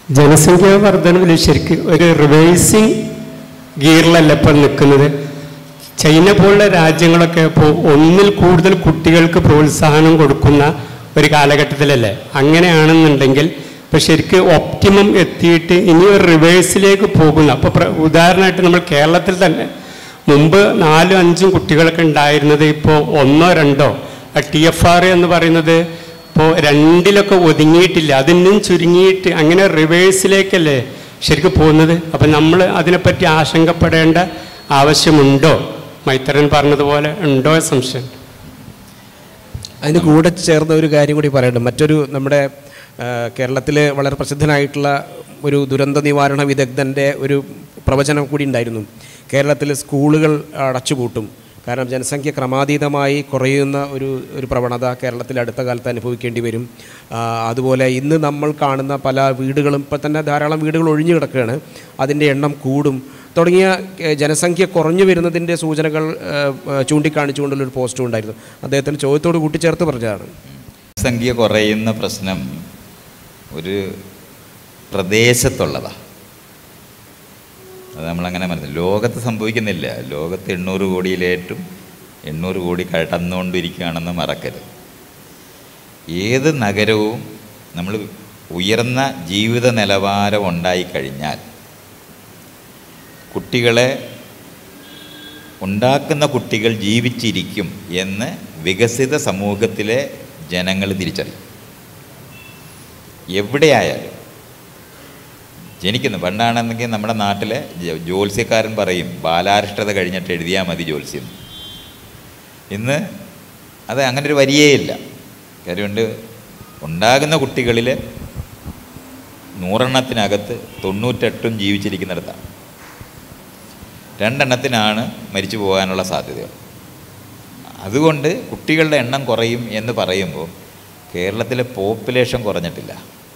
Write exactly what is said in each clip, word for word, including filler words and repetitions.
ജനസംഖ്യാ വർധനവിൽ ശരിക്കും ഒരു റിവേഴ്സിങ് ഗിയറിലല്ല ഇപ്പോൾ നിൽക്കുന്നത്. ചൈന പോലുള്ള രാജ്യങ്ങളൊക്കെ ഇപ്പോൾ ഒന്നിൽ കൂടുതൽ കുട്ടികൾക്ക് പ്രോത്സാഹനം കൊടുക്കുന്ന ഒരു കാലഘട്ടത്തിലല്ലേ. അങ്ങനെയാണെന്നുണ്ടെങ്കിൽ ഇപ്പോൾ ശരിക്കും ഒപ്റ്റിമം എത്തിയിട്ട് ഇനി ഒരു റിവേഴ്സിലേക്ക് പോകുന്ന, അപ്പോൾ ഉദാഹരണമായിട്ട് നമ്മൾ കേരളത്തിൽ തന്നെ മുമ്പ് നാലും അഞ്ചും കുട്ടികളൊക്കെ ഉണ്ടായിരുന്നത് ഇപ്പോൾ ഒന്നോ രണ്ടോ. ടി എഫ് ആർ എന്ന് പറയുന്നത് ഇപ്പോൾ രണ്ടിലൊക്കെ ഒതുങ്ങിയിട്ടില്ല, അതിന്നും ചുരുങ്ങിയിട്ട് അങ്ങനെ റിവേഴ്സിലേക്കല്ലേ ശരിക്കും പോകുന്നത്. അപ്പം നമ്മൾ അതിനെപ്പറ്റി ആശങ്കപ്പെടേണ്ട ആവശ്യമുണ്ടോ? മൈത്രൻ പറഞ്ഞതുപോലെ ഉണ്ടോ സംശയം. അതിന് കൂടെ ചേർന്ന ഒരു കാര്യം കൂടി പറയണം. മറ്റൊരു നമ്മുടെ കേരളത്തിലെ വളരെ പ്രസിദ്ധനായിട്ടുള്ള ഒരു ദുരന്ത നിവാരണ വിദഗ്ധൻ്റെ ഒരു പ്രവചനം കൂടി ഉണ്ടായിരുന്നു. കേരളത്തിലെ സ്കൂളുകൾ അടച്ചുപൂട്ടും, കാരണം ജനസംഖ്യ ക്രമാതീതമായി കുറയുന്ന ഒരു ഒരു പ്രവണത കേരളത്തിൽ അടുത്ത കാലത്ത് അനുഭവിക്കേണ്ടി വരും. അതുപോലെ ഇന്ന് നമ്മൾ കാണുന്ന പല വീടുകളും, ഇപ്പോൾ തന്നെ ധാരാളം വീടുകൾ ഒഴിഞ്ഞു കിടക്കുകയാണ്, അതിൻ്റെ എണ്ണം കൂടും തുടങ്ങിയ ജനസംഖ്യ കുറഞ്ഞു വരുന്നതിൻ്റെ സൂചനകൾ ചൂണ്ടിക്കാണിച്ചുകൊണ്ടുള്ളൊരു പോസ്റ്റും ഉണ്ടായിരുന്നു. അദ്ദേഹത്തിന് ചോദ്യത്തോട് കൂട്ടിച്ചേർത്ത് പറഞ്ഞതാണ്. ജനസംഖ്യ കുറയുന്ന പ്രശ്നം ഒരു പ്രദേശത്തുള്ളതാണ്. അത് നമ്മളങ്ങനെ മനസ്സിലാക്കും. ലോകത്ത് സംഭവിക്കുന്നില്ല. ലോകത്ത് എണ്ണൂറ് കോടിയിലേറ്റും എണ്ണൂറ് കോടി കടന്നുകൊണ്ടിരിക്കുകയാണെന്ന് മറക്കരുത്. ഏത് നഗരവും നമ്മൾ ഉയർന്ന ജീവിത നിലവാരം ഉണ്ടായിക്കഴിഞ്ഞാൽ കുട്ടികളെ ഉണ്ടാക്കുന്ന കുട്ടികൾ ജീവിച്ചിരിക്കും എന്ന് വികസിത സമൂഹത്തിലെ ജനങ്ങൾ തിരിച്ചറിയും. എവിടെയായാലും ജനിക്കുന്നു. പണ്ടാണെന്നെങ്കിൽ നമ്മുടെ നാട്ടിലെ ജ്യോത്സ്യക്കാരൻ പറയും ബാലാരിഷ്ടത കഴിഞ്ഞിട്ട് എഴുതിയാൽ മതി ജ്യോത്സ്യം. ഇന്ന് അത് അങ്ങനെ ഒരു വരിയേയില്ല. കാര്യമുണ്ട്, ഉണ്ടാകുന്ന കുട്ടികളിൽ നൂറെണ്ണത്തിനകത്ത് തൊണ്ണൂറ്റെട്ടും ജീവിച്ചിരിക്കുന്നിടത്താണ്. രണ്ടെണ്ണത്തിനാണ് മരിച്ചു പോകാനുള്ള സാധ്യതകൾ. അതുകൊണ്ട് കുട്ടികളുടെ എണ്ണം കുറയും എന്ന് പറയുമ്പോൾ കേരളത്തിലെ പോപ്പുലേഷൻ കുറഞ്ഞിട്ടില്ല.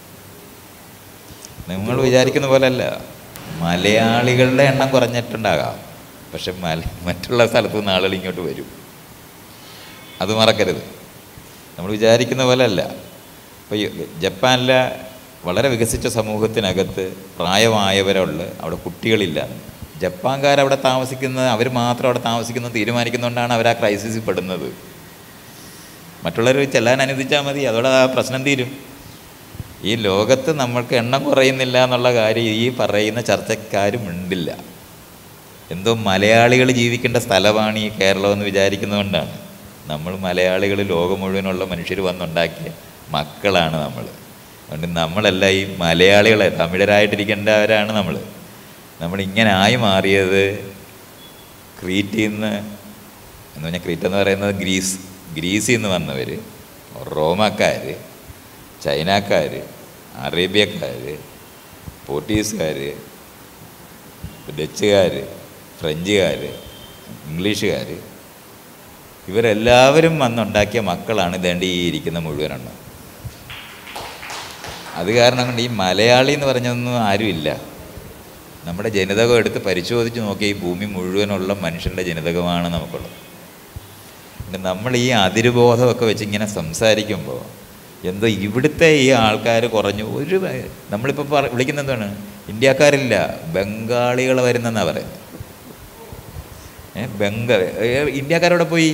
നിങ്ങൾ വിചാരിക്കുന്ന പോലെയല്ല. മലയാളികളുടെ എണ്ണം കുറഞ്ഞിട്ടുണ്ടാകാം, പക്ഷെ മല മറ്റുള്ള സ്ഥലത്തു നിന്ന് ആളുകൾ ഇങ്ങോട്ട് വരും. അത് മറക്കരുത്. നമ്മൾ വിചാരിക്കുന്ന പോലെയല്ല. ഇപ്പോൾ ജപ്പാനിലെ വളരെ വികസിച്ച സമൂഹത്തിനകത്ത് പ്രായമായവരുള്ള അവിടെ കുട്ടികളില്ല. ജപ്പാൻകാരവിടെ താമസിക്കുന്നത്, അവർ മാത്രം അവിടെ താമസിക്കുന്നത് തീരുമാനിക്കുന്നതുകൊണ്ടാണ് അവർ ആ ക്രൈസിസിൽ പെടുന്നത്. മറ്റുള്ളവർ ചെല്ലാൻ അനുവദിച്ചാൽ മതി, അതോടെ ആ പ്രശ്നം തീരും. ഈ ലോകത്ത് നമ്മൾക്ക് എണ്ണം കുറയുന്നില്ല എന്നുള്ള കാര്യം ഈ പറയുന്ന ചർച്ചക്കാരും ഉണ്ടില്ല. എന്തോ മലയാളികൾ ജീവിക്കേണ്ട സ്ഥലമാണ് ഈ കേരളം എന്ന് വിചാരിക്കുന്നതുകൊണ്ടാണ്. നമ്മൾ മലയാളികൾ ലോകം മുഴുവനുള്ള മനുഷ്യർ വന്നുണ്ടാക്കിയ മക്കളാണ് നമ്മൾ. അതുകൊണ്ട് നമ്മളല്ല ഈ മലയാളികളെ തമിഴരായിട്ടിരിക്കേണ്ടവരാണ് നമ്മൾ. നമ്മളിങ്ങനെ ആയി മാറിയത് ക്രീറ്റിൽ നിന്ന് എന്ന് പറഞ്ഞാൽ, ക്രീറ്റ് എന്ന് പറയുന്നത് ഗ്രീസ്, ഗ്രീസിൽ നിന്ന് വന്നവർ, റോമാക്കാർ, ചൈനക്കാർ, അറേബ്യക്കാർ, പോർട്ടുഗീസുകാർ, ഡച്ചുകാർ, ഫ്രഞ്ചുകാർ, ഇംഗ്ലീഷുകാർ, ഇവരെല്ലാവരും വന്നുണ്ടാക്കിയ മക്കളാണ് ഇതേണ്ട ഈ ഇരിക്കുന്ന മുഴുവനെണ്ണം. അത് കാരണം കൊണ്ട് ഈ മലയാളി എന്ന് പറഞ്ഞതൊന്നും ആരുമില്ല. നമ്മുടെ ജനിതകം എടുത്ത് പരിശോധിച്ച് നോക്കിയാൽ ഈ ഭൂമി മുഴുവനുള്ള മനുഷ്യൻ്റെ ജനിതകമാണ് നമുക്കുള്ളത്. പിന്നെ നമ്മൾ ഈ അതിരുബോധമൊക്കെ വെച്ച് ഇങ്ങനെ സംസാരിക്കുമ്പോൾ എന്തോ ഇവിടുത്തെ ഈ ആൾക്കാർ കുറഞ്ഞു. ഒരു നമ്മളിപ്പോൾ പറ വിളിക്കുന്ന എന്താണ്, ഇന്ത്യക്കാരില്ല, ബംഗാളികൾ വരുന്നെന്നാണ് പറയുന്നത്. ഏ ബംഗാ ഇന്ത്യക്കാരവിടെ പോയി.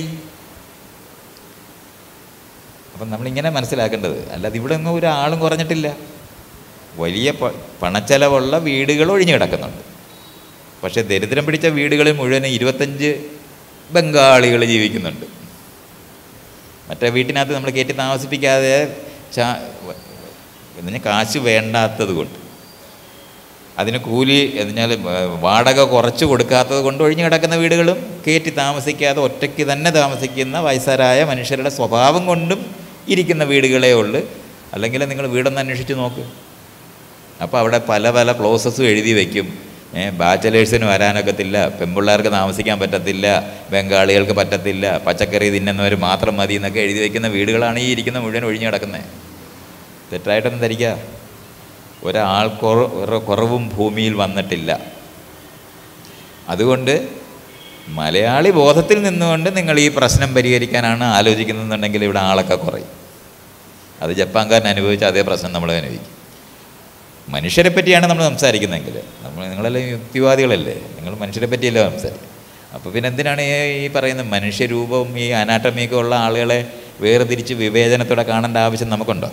അപ്പം നമ്മളിങ്ങനെ മനസ്സിലാക്കേണ്ടത്, അല്ലാതെ ഇവിടെ ഒന്നും ഒരാളും കുറഞ്ഞിട്ടില്ല. വലിയ പ പണച്ചെലവുള്ള വീടുകൾ ഒഴിഞ്ഞു കിടക്കുന്നുണ്ട്. പക്ഷേ ദരിദ്രം പിടിച്ച വീടുകളിൽ മുഴുവൻ ഇരുപത്തഞ്ച് ബംഗാളികൾ ജീവിക്കുന്നുണ്ട്. മറ്റേ വീട്ടിനകത്ത് നമ്മൾ കയറ്റി താമസിപ്പിക്കാതെ ചാ എന്ന് കാശ് വേണ്ടാത്തത് കൊണ്ട്, അതിന് കൂലി എന്നാൽ വാടക കുറച്ച് കൊടുക്കാത്തത് കൊണ്ട് ഒഴിഞ്ഞു കിടക്കുന്ന വീടുകളും കയറ്റി താമസിക്കാതെ ഒറ്റയ്ക്ക് തന്നെ താമസിക്കുന്ന വയസ്സരായ മനുഷ്യരുടെ സ്വഭാവം കൊണ്ടും ഇരിക്കുന്ന വീടുകളേ ഉള്ളൂ. അല്ലെങ്കിൽ നിങ്ങൾ വീടൊന്ന് അന്വേഷിച്ച് നോക്ക്. അപ്പോൾ അവിടെ പല പല ക്ലോസസും എഴുതി വയ്ക്കും. ബാച്ചലേഴ്സിന് വരാനൊക്കത്തില്ല, പെൺപിള്ളേർക്ക് താമസിക്കാൻ പറ്റത്തില്ല, ബംഗാളികൾക്ക് പറ്റത്തില്ല, പച്ചക്കറി തിന്നുന്നവർ മാത്രം മതി എന്നൊക്കെ എഴുതി വയ്ക്കുന്ന വീടുകളാണ് ഈ ഇരിക്കുന്ന മുഴുവൻ ഒഴിഞ്ഞു കിടക്കുന്നത്. തെറ്റായിട്ടൊന്നും ധരിക്കുക. ഒരാൾ കുറവും ഭൂമിയിൽ വന്നിട്ടില്ല. അതുകൊണ്ട് മലയാളി ബോധത്തിൽ നിന്നുകൊണ്ട് നിങ്ങൾ ഈ പ്രശ്നം പരിഹരിക്കാനാണ് ആലോചിക്കുന്നതെന്നുണ്ടെങ്കിൽ ഇവിടെ ആളൊക്കെ കുറയും. അത് ജപ്പാൻകാരൻ അനുഭവിച്ച അതേ പ്രശ്നം നമ്മൾ അനുഭവിക്കും. മനുഷ്യരെ പറ്റിയാണ് നമ്മൾ സംസാരിക്കുന്നതെങ്കിൽ നമ്മൾ നിങ്ങളെല്ലാം യുക്തിവാദികളല്ലേ, നിങ്ങൾ മനുഷ്യരെ പറ്റിയല്ലോ സംസാരിക്കും. അപ്പോൾ പിന്നെ എന്തിനാണ് ഈ പറയുന്ന മനുഷ്യരൂപവും ഈ അനാട്ടമിയൊക്കെ ഉള്ള ആളുകളെ വേർതിരിച്ച് വിവേചനത്തോടെ കാണേണ്ട ആവശ്യം നമുക്കുണ്ടോ?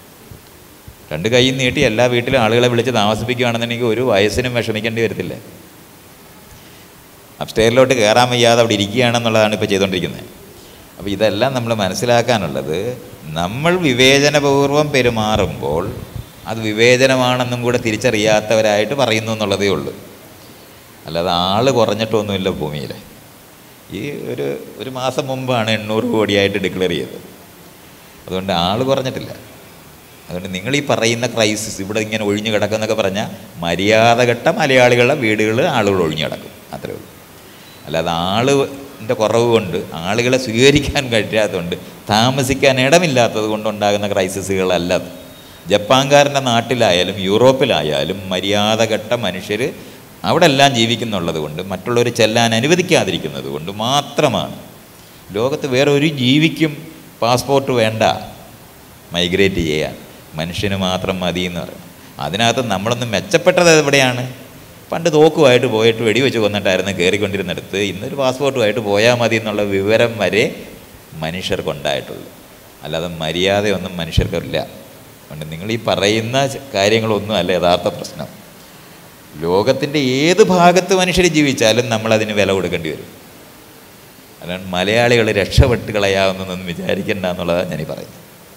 രണ്ട് കൈ നീട്ടി എല്ലാ വീട്ടിലും ആളുകളെ വിളിച്ച് താമസിപ്പിക്കുകയാണെന്നുണ്ടെങ്കിൽ ഒരു വയസ്സിനും വിഷമിക്കേണ്ടി വരത്തില്ല. അപ്സ്റ്റെയറിലോട്ട് കയറാൻ വയ്യാതെ അവിടെ ഇരിക്കുകയാണെന്നുള്ളതാണ് ഇപ്പോൾ ചെയ്തുകൊണ്ടിരിക്കുന്നത്. അപ്പോൾ ഇതെല്ലാം നമ്മൾ മനസ്സിലാക്കാനുള്ളത്, നമ്മൾ വിവേചനപൂർവ്വം പെരുമാറുമ്പോൾ അത് വിവേചനമാണെന്നും കൂടെ തിരിച്ചറിയാത്തവരായിട്ട് പറയുന്നു എന്നുള്ളതേ ഉള്ളൂ. അല്ലാതെ ആൾ കുറഞ്ഞിട്ടൊന്നുമില്ല ഭൂമിയിൽ. ഈ ഒരു ഒരു മാസം മുമ്പാണ് എണ്ണൂറ് കോടിയായിട്ട് ഡിക്ലെയർ ചെയ്തത്. അതുകൊണ്ട് ആൾ കുറഞ്ഞിട്ടില്ല. അതുകൊണ്ട് നിങ്ങൾ ഈ പറയുന്ന ക്രൈസിസ് ഇവിടെ ഇങ്ങനെ ഒഴിഞ്ഞു കിടക്കുന്നൊക്കെ പറഞ്ഞാൽ മര്യാദഘട്ട മലയാളികളുടെ വീടുകൾ ആളുകൾ ഒഴിഞ്ഞു കിടക്കും, അത്രേ ഉള്ളൂ. അല്ലാതെ ആളിൻ്റെ കുറവ് കൊണ്ട്, ആളുകളെ സ്വീകരിക്കാൻ കഴിയാത്തതുകൊണ്ട്, താമസിക്കാൻ ഇടമില്ലാത്തത് കൊണ്ടുണ്ടാകുന്ന ക്രൈസിസുകളല്ല. ജപ്പാൻകാരൻ്റെ നാട്ടിലായാലും യൂറോപ്പിലായാലും മര്യാദഘട്ട മനുഷ്യർ അവിടെ എല്ലാം ജീവിക്കുന്നുള്ളത് കൊണ്ട്, മറ്റുള്ളവർ ചെല്ലാൻ അനുവദിക്കാതിരിക്കുന്നത് കൊണ്ട് മാത്രമാണ്. ലോകത്ത് വേറെ ഒരു ജീവിക്കും പാസ്പോർട്ട് വേണ്ട മൈഗ്രേറ്റ് ചെയ്യാൻ, മനുഷ്യന് മാത്രം മതി എന്ന് പറയും. അതിനകത്ത് നമ്മളൊന്ന് മെച്ചപ്പെട്ടത് എവിടെയാണ്? പണ്ട് തോക്കുമായിട്ട് പോയിട്ട് വെടിവെച്ച് കൊന്നിട്ടായിരുന്നു കയറിക്കൊണ്ടിരുന്നിടത്ത് ഇന്നൊരു പാസ്പോർട്ടുമായിട്ട് പോയാൽ മതി എന്നുള്ള വിവരം വരെ മനുഷ്യർക്കുണ്ടായിട്ടുള്ളൂ. അല്ലാതെ മര്യാദയൊന്നും മനുഷ്യർക്കില്ല. അതുകൊണ്ട് നിങ്ങൾ ഈ പറയുന്ന കാര്യങ്ങളൊന്നും അല്ല യഥാർത്ഥ പ്രശ്നം. ലോകത്തിൻ്റെ ഏത് ഭാഗത്ത് മനുഷ്യർ ജീവിച്ചാലും നമ്മളതിന് വില കൊടുക്കേണ്ടി വരും. അല്ലാണ്ട് മലയാളികൾ രക്ഷപ്പെട്ട് കളയാവുന്നതെന്നൊന്നും വിചാരിക്കേണ്ട എന്നുള്ളതാണ് ഞാനീ പറയുന്നത്.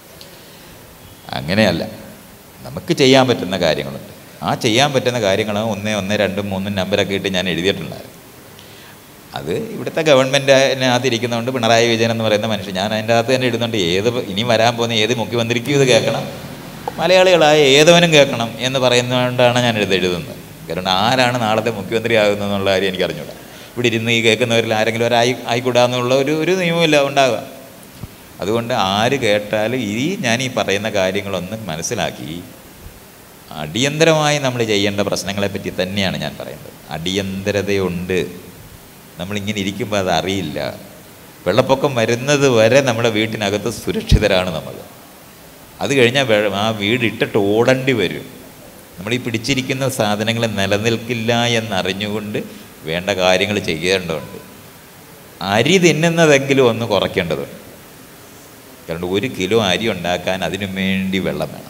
അങ്ങനെയല്ല, നമുക്ക് ചെയ്യാൻ പറ്റുന്ന കാര്യങ്ങളുണ്ട്. ആ ചെയ്യാൻ പറ്റുന്ന കാര്യങ്ങൾ ഒന്ന് ഒന്ന് രണ്ടും മൂന്നും നമ്പരൊക്കെ ഇട്ട് ഞാൻ എഴുതിയിട്ടുണ്ടായിരുന്നു. അത് ഇവിടുത്തെ ഗവൺമെൻറ്റിനകത്ത് ഇരിക്കുന്നതുകൊണ്ട് പിണറായി വിജയൻ എന്ന് പറയുന്ന മനുഷ്യൻ, ഞാൻ അതിൻ്റെ അകത്ത് തന്നെ എഴുതുന്നുണ്ട്, ഏത് ഇനി വരാൻ പോകുന്ന ഏത് മുഖ്യമന്ത്രിക്കും ഇത് കേൾക്കണം, മലയാളികളായ ഏതവനും കേൾക്കണം എന്ന് പറയുന്നതുകൊണ്ടാണ് ഞാൻ ഇത് എഴുതുന്നത്. കാരണം ആരാണ് നാളത്തെ മുഖ്യമന്ത്രി ആകുന്നതെന്നുള്ള കാര്യം എനിക്ക് അറിഞ്ഞൂടാ. ഇവിടെ ഇരുന്ന് ഈ കേൾക്കുന്നവരിൽ ആരെങ്കിലും ഒരായി ആയിക്കൂടാന്നുള്ള ഒരു ഒരു നിയമമില്ല ഉണ്ടാകുക. അതുകൊണ്ട് ആര് കേട്ടാലും ഈ ഞാൻ ഈ പറയുന്ന കാര്യങ്ങളൊന്ന് മനസ്സിലാക്കി അടിയന്തരമായി നമ്മൾ ചെയ്യേണ്ട പ്രശ്നങ്ങളെപ്പറ്റി തന്നെയാണ് ഞാൻ പറയുന്നത്. അടിയന്തരതയുണ്ട്. നമ്മളിങ്ങനെ ഇരിക്കുമ്പോൾ അത് അറിയില്ല. വെള്ളപ്പൊക്കം വരുന്നത് വരെ നമ്മുടെ വീട്ടിനകത്ത് സുരക്ഷിതരാണ് നമ്മൾ. അത് കഴിഞ്ഞാൽ ആ വീട് ഇട്ടിട്ട് ഓടേണ്ടി വരും. നമ്മളീ പിടിച്ചിരിക്കുന്ന സാധനങ്ങൾ നിലനിൽക്കില്ല എന്നറിഞ്ഞുകൊണ്ട് വേണ്ട കാര്യങ്ങൾ ചെയ്യേണ്ടതുണ്ട്. അരി തിന്നുന്നതെങ്കിലും ഒന്ന് കുറയ്ക്കേണ്ടതുണ്ട്. കാരണം ഒരു കിലോ അരി ഉണ്ടാക്കാൻ അതിനു വേണ്ടി വെള്ളം വേണം.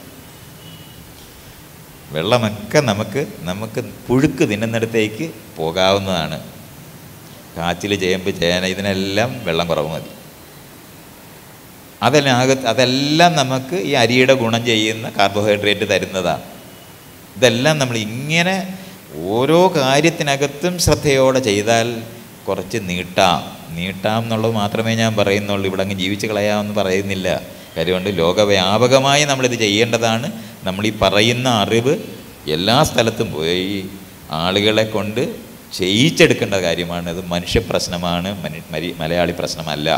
വെള്ളമൊക്കെ നമുക്ക് നമുക്ക് പുഴുക്ക് തിന്നുന്നിടത്തേക്ക് പോകാവുന്നതാണ്. കാച്ചിൽ, ചേമ്പ്, ചേന ഇതിനെല്ലാം വെള്ളം കുറവ് മതി. അതെല്ലാം അതെല്ലാം നമുക്ക് ഈ അരിയുടെ ഗുണം ചെയ്യുന്ന കാർബോഹൈഡ്രേറ്റ് തരുന്നതാണ്. ഇതെല്ലാം നമ്മൾ ഇങ്ങനെ ഓരോ കാര്യത്തിനകത്തും ശ്രദ്ധയോടെ ചെയ്താൽ കുറച്ച് നീട്ടാം നീട്ടാം എന്നുള്ളത് മാത്രമേ ഞാൻ പറയുന്നുള്ളൂ. ഇവിടെ അങ്ങ് ജീവിച്ച് കളയാമെന്ന് പറയുന്നില്ല. കാര്യമുണ്ട്, ലോകവ്യാപകമായി നമ്മളിത് ചെയ്യേണ്ടതാണ്. നമ്മളീ പറയുന്ന അറിവ് എല്ലാ സ്ഥലത്തും പോയി ആളുകളെ കൊണ്ട് ചെയ്യിച്ചെടുക്കേണ്ട കാര്യമാണ്. അത് മനുഷ്യ പ്രശ്നമാണ്, മലയാളി പ്രശ്നമല്ല.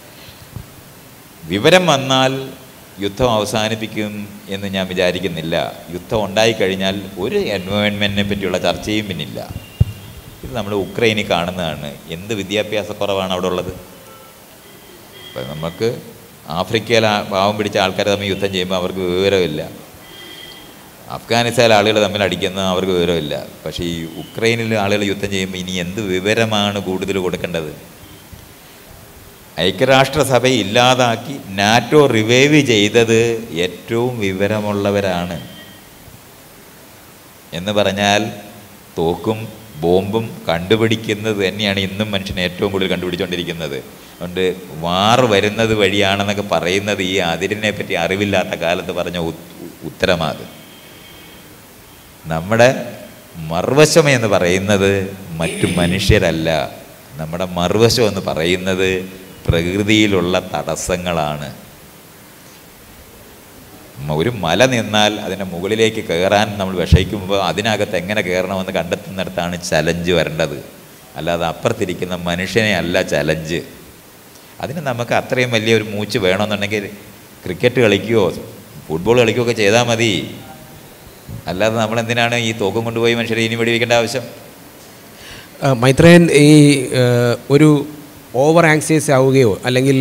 വിവരം വന്നാൽ യുദ്ധം അവസാനിപ്പിക്കും എന്ന് ഞാൻ വിചാരിക്കുന്നില്ല. യുദ്ധം ഉണ്ടായിക്കഴിഞ്ഞാൽ ഒരു എൻവയോൺമെൻറ്റിനെ പറ്റിയുള്ള ചർച്ചയും പിന്നില്ല. ഇത് നമ്മൾ ഉക്രൈനിൽ കാണുന്നതാണ്. എന്ത് വിദ്യാഭ്യാസക്കുറവാണ് അവിടെ ഉള്ളത്. അപ്പം നമുക്ക് ആഫ്രിക്കയിൽ പാവം പിടിച്ച ആൾക്കാർ തമ്മിൽ യുദ്ധം ചെയ്യുമ്പോൾ അവർക്ക് വിവരമില്ല. അഫ്ഗാനിസ്ഥാനിലെ ആളുകൾ തമ്മിൽ അടിക്കുന്ന അവർക്ക് വിവരമില്ല. പക്ഷേ ഈ ഉക്രൈനിൽ ആളുകൾ യുദ്ധം ചെയ്യുമ്പോൾ ഇനി എന്ത് വിവരമാണ് കൂടുതൽ കൊടുക്കേണ്ടത്? ഐക്യരാഷ്ട്രസഭ ഇല്ലാതാക്കി നാറ്റോ റിവൈവ് ചെയ്തത് ഏറ്റവും വിവരമുള്ളവരാണ് എന്ന് പറഞ്ഞാൽ തോക്കും ബോംബും കണ്ടുപിടിക്കുന്നത് തന്നെയാണ് ഇന്നും മനുഷ്യൻ ഏറ്റവും കൂടുതൽ കണ്ടുപിടിച്ചുകൊണ്ടിരിക്കുന്നത്. അതുകൊണ്ട് വാർ വരുന്നത് വഴിയാണെന്നൊക്കെ പറയുന്നത് ഈ അതിരിനെ പറ്റി അറിവില്ലാത്ത കാലത്ത് പറഞ്ഞ ഉത്തരമാണ്. നമ്മുടെ മറുവശം എന്ന് പറയുന്നത് മറ്റു മനുഷ്യരല്ല. നമ്മുടെ മറുവശം എന്ന് പറയുന്നത് പ്രകൃതിയിലുള്ള തടസ്സങ്ങളാണ്. ഒരു മല നിന്നാൽ അതിൻ്റെ മുകളിലേക്ക് കയറാൻ നമ്മൾ വിഷയിക്കുമ്പോൾ അതിനകത്ത് എങ്ങനെ കയറണമെന്ന് കണ്ടെത്തുന്നിടത്താണ് ചലഞ്ച് വരേണ്ടത്. അല്ലാതെ അപ്പുറത്തിരിക്കുന്ന മനുഷ്യനെ അല്ല ചലഞ്ച്. അതിന് നമുക്ക് അത്രയും വലിയൊരു മൂച്ച് വേണമെന്നുണ്ടെങ്കിൽ ക്രിക്കറ്റ് കളിക്കുകയോ ഫുട്ബോൾ കളിക്കുകയോ ഒക്കെ ചെയ്താൽ മതി. അല്ലാതെ നമ്മളെന്തിനാണ് ഈ തോക്കും കൊണ്ടുപോയി മനുഷ്യരെ ഇനി വെടിവെക്കേണ്ട ആവശ്യം? മൈത്രേയൻ, ഈ ഒരു ഓവർ ആങ്സിയസ് ആവുകയോ അല്ലെങ്കിൽ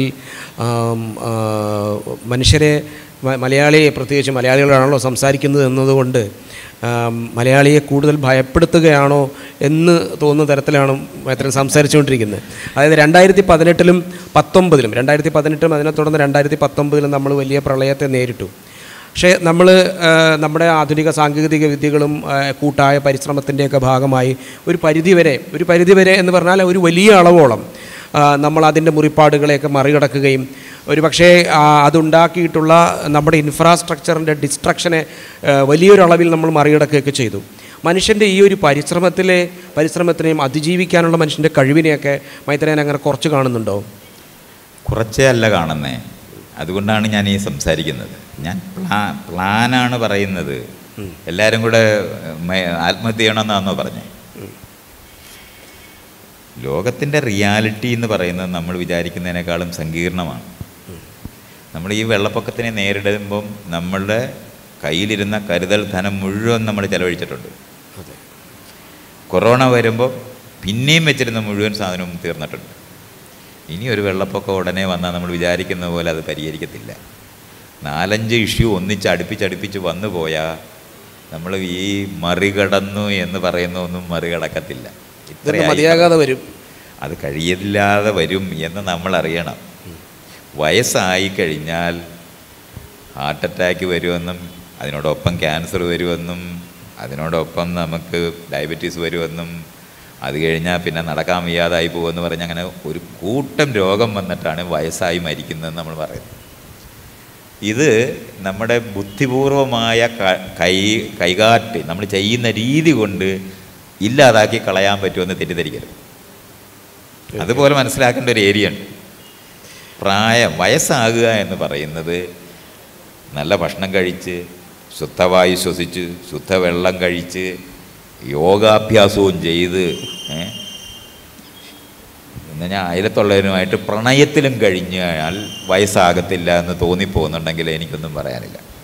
മനുഷ്യരെ മലയാളി പ്രത്യേകിച്ച് മലയാളികളാണല്ലോ സംസാരിക്കുന്നത് എന്നതുകൊണ്ട് മലയാളിയെ കൂടുതൽ ഭയപ്പെടുത്തുകയാണോ എന്ന് തോന്നുന്ന തരത്തിലാണ് മൈത്രൻ സംസാരിച്ചുകൊണ്ടിരിക്കുന്നത്. അതായത് രണ്ടായിരത്തി പതിനെട്ടിലും പത്തൊമ്പതിലും രണ്ടായിരത്തി പതിനെട്ടിലും അതിനെ തുടർന്ന് രണ്ടായിരത്തി പത്തൊമ്പതിലും നമ്മൾ വലിയ പ്രളയത്തെ നേരിട്ടു. പക്ഷേ നമ്മൾ നമ്മുടെ ആധുനിക സാങ്കേതിക വിദ്യകളും കൂട്ടായ പരിശ്രമത്തിൻ്റെയൊക്കെ ഭാഗമായി ഒരു പരിധിവരെ ഒരു പരിധിവരെ എന്ന് പറഞ്ഞാൽ ഒരു വലിയ അളവോളം നമ്മൾ അതിൻ്റെ മുറിപ്പാടുകളെയൊക്കെ മറികടക്കുകയും ഒരു പക്ഷേ അതുണ്ടാക്കിയിട്ടുള്ള നമ്മുടെ ഇൻഫ്രാസ്ട്രക്ചറിൻ്റെ ഡിസ്ട്രക്ഷനെ വലിയൊരളവിൽ നമ്മൾ മറികടക്കുകയൊക്കെ ചെയ്തു. മനുഷ്യൻ്റെ ഈ ഒരു പരിശ്രമത്തിലെ പരിശ്രമത്തിനെയും അതിജീവിക്കാനുള്ള മനുഷ്യൻ്റെ കഴിവിനെയൊക്കെ മൈത്രേയൻ അങ്ങനെ കുറച്ച് കാണുന്നുണ്ടോ? കുറച്ചേ അല്ല കാണുന്നേ. അതുകൊണ്ടാണ് ഞാൻ ഈ സംസാരിക്കുന്നത്. ഞാൻ പ്ലാ പ്ലാനാണ് പറയുന്നത്. എല്ലാവരും കൂടെ ആത്മഹത്യ ചെയ്യണമെന്നാണോ പറഞ്ഞേ? ലോകത്തിൻ്റെ റിയാലിറ്റി എന്ന് പറയുന്നത് നമ്മൾ വിചാരിക്കുന്നതിനേക്കാളും സങ്കീർണമാണ്. നമ്മൾ ഈ വെള്ളപ്പൊക്കത്തിനെ നേരിടുമ്പം നമ്മളുടെ കയ്യിലിരുന്ന കരുതൽ ധനം മുഴുവൻ നമ്മൾ ചെലവഴിച്ചിട്ടുണ്ട്. കൊറോണ വരുമ്പോൾ പിന്നെയും വെച്ചിരുന്ന മുഴുവൻ സാധനവും തീർന്നിട്ടുണ്ട്. ഇനി ഒരു വെള്ളപ്പൊക്കം ഉടനെ വന്നാൽ നമ്മൾ വിചാരിക്കുന്ന പോലെ അത് പരിഹരിക്കത്തില്ല. നാലഞ്ച് ഇഷ്യൂ ഒന്നിച്ച് അടുപ്പിച്ചടുപ്പിച്ച് വന്നു പോയാൽ നമ്മൾ ഈ മറികടന്നു എന്ന് പറയുന്ന ഒന്നും മറികടക്കത്തില്ല. മതിയാകാതെ വരും, അത് കഴിയില്ലാതെ വരും എന്ന് നമ്മൾ അറിയണം. വയസ്സായി കഴിഞ്ഞാൽ ഹാർട്ട് അറ്റാക്ക് വരുമെന്നും അതിനോടൊപ്പം ക്യാൻസർ വരുമെന്നും അതിനോടൊപ്പം നമുക്ക് ഡയബറ്റീസ് വരുമെന്നും അത് കഴിഞ്ഞാൽ പിന്നെ നടക്കാൻ വയ്യാതായി പോകുമെന്ന് പറഞ്ഞ് അങ്ങനെ ഒരു കൂട്ടം രോഗം വന്നിട്ടാണ് വയസ്സായി മരിക്കുന്നതെന്ന് നമ്മൾ പറയുന്നത്. ഇത് നമ്മുടെ ബുദ്ധിപൂർവമായ കൈ കൈകാട്ടി നമ്മൾ ചെയ്യുന്ന രീതി കൊണ്ട് ഇല്ലാതാക്കി കളയാൻ പറ്റുമെന്ന് തെറ്റിദ്ധരിക്കരുത്. അതുപോലെ മനസ്സിലാക്കേണ്ട ഒരു ഏരിയ ഉണ്ട്. പ്രായം വയസ്സാകുക എന്ന് പറയുന്നത് നല്ല ഭക്ഷണം കഴിച്ച് ശുദ്ധവായു ശ്വസിച്ച് ശുദ്ധവെള്ളം കഴിച്ച് യോഗാഭ്യാസവും ചെയ്ത് എന്ന് ഞാൻ അയലത്തുള്ളവരുമായിട്ട് പ്രണയത്തിലും കഴിഞ്ഞാൽ വയസ്സാകത്തില്ല എന്ന് തോന്നിപ്പോകുന്നുണ്ടെങ്കിൽ എനിക്കൊന്നും പറയാനില്ല.